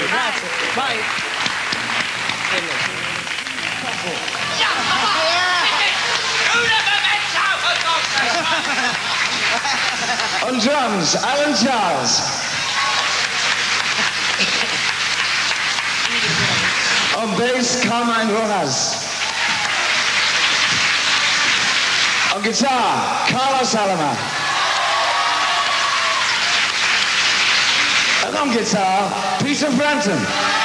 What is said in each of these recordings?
grazie. Vai. On drums, Alan Charles. On bass, Carmine Rojas. On guitar, Carlos Alama. And on guitar, Peter Frampton.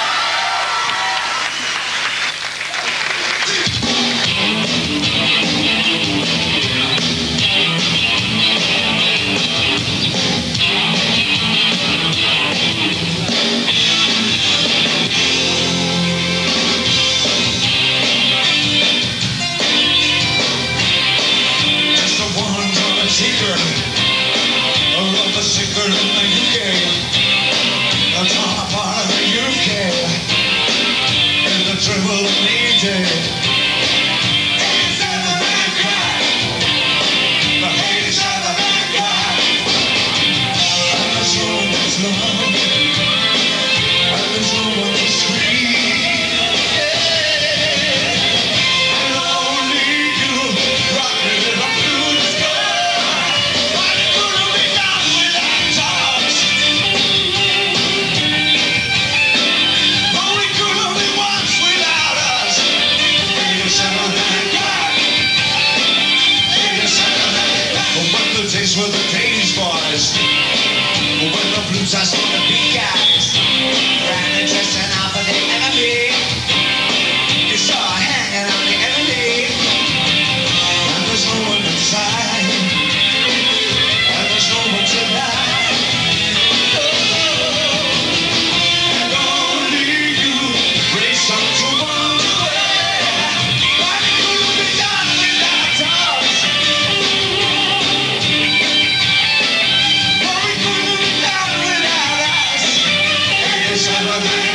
Sicker in the UK, a top part of the UK, in the triple of DJ. It's in the bad guy, the haters are the bad guy. And there's no one that's love, and there's no one to scream. And only you rock me up through the sky. Were the days, boys, when the blues are still the big guys, ran and dressing out for the enemy. You saw hanging on the enemy, and there's no one inside, and there's no one to lie. And only you raise up to wonder why it couldn't be done without us. Saturday.